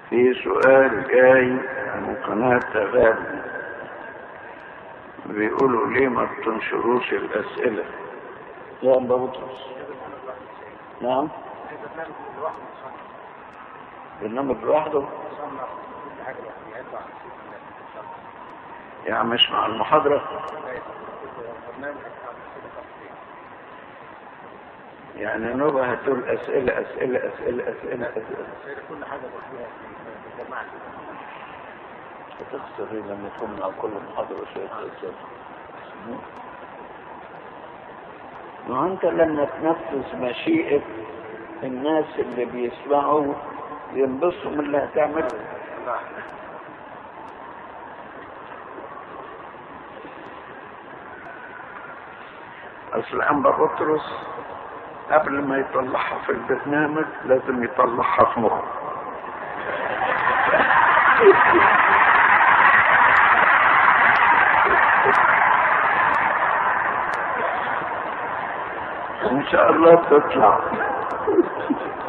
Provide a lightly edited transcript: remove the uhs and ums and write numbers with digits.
في سؤال جاي من قناة غاب، بيقولوا ليه ما بتنشروش الأسئلة يا أبا بطرس؟ نعم، برنامج لوحده يعني مش مع المحاضرة، يعني نبقى هتقول أسئلة أسئلة أسئلة أسئلة أسئلة كل حاجة فيها في الجماعة هتخسر لما يكون مع كل محاضرة شيء أسئلة. وأنت لما تنفذ مشيئة الناس اللي بيسمعوا ينبسطوا من اللي هتعمله. أصل أنبا بطرس قبل ما يطلعها في البرنامج لازم يطلعها في مخه. إن شاء الله تطلع.